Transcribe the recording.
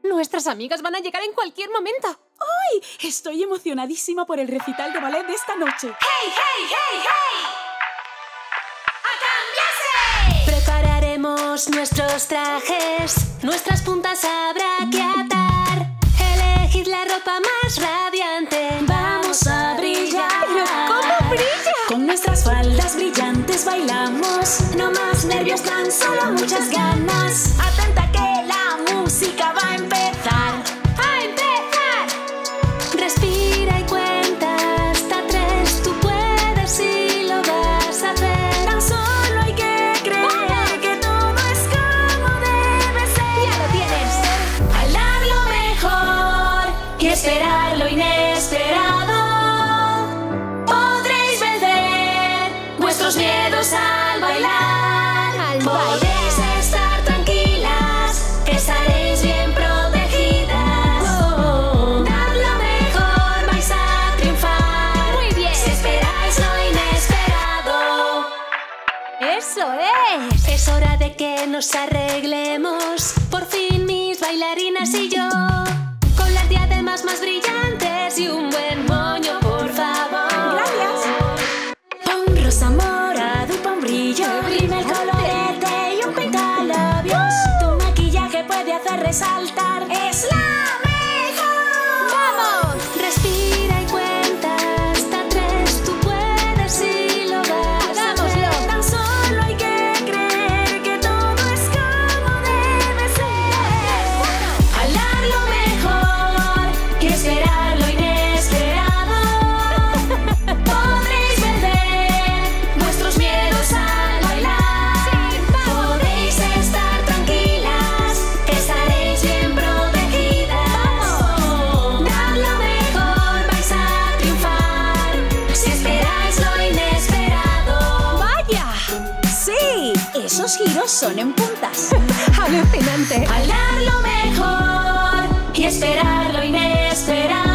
Nuestras amigas van a llegar en cualquier momento. ¡Ay! Estoy emocionadísima por el recital de ballet de esta noche. ¡Hey, hey, hey, hey! ¡A cambiarse! Prepararemos nuestros trajes, nuestras puntas habrá que atar. Elegid la ropa más radiante, vamos a brillar. ¿Pero cómo brilla? Con nuestras faldas brillantes bailamos. No más nervios, tan solo muchas ganas. Atenta que la música va a empezar. ¡A empezar! Respira y cuenta hasta 3, tú puedes y lo vas a hacer. Tan solo hay que creer que todo es como debe ser. ¡Ya lo tienes! Bailar lo mejor y esperar lo inesperado. Podréis vencer vuestros miedos al bailar. Podéis estar tranquilas, que estaréis bien protegidas. Dad lo mejor, vais a triunfar. Muy bien. Si esperáis lo inesperado. ¡Eso es! Es hora de que nos arreglemos, por fin mis bailarinas y yo, con las diademas más brillantes y un buen moño, por favor. Gracias. Pon rosa, morado y pon brillo. Primer colorete y un pintalabios. Tu maquillaje puede hacer resaltar. ¡Es la mejor! ¡Vamos! Respira y cuenta hasta 3, tú puedes y lo vas a hacer. ¡Hagámoslo! Tan solo hay que creer que todo es como debe ser. Bailar lo mejor y esperar lo inesperado. Podréis vencer vuestros miedos al bailar. Podéis estar tranquilas, que estaréis bien protegidas. Dad lo mejor, vais a triunfar. Si esperáis lo inesperado. ¡Vaya! Sí, esos giros son en puntas. ¡Alucinante! Bailar lo mejor y esperar lo inesperado.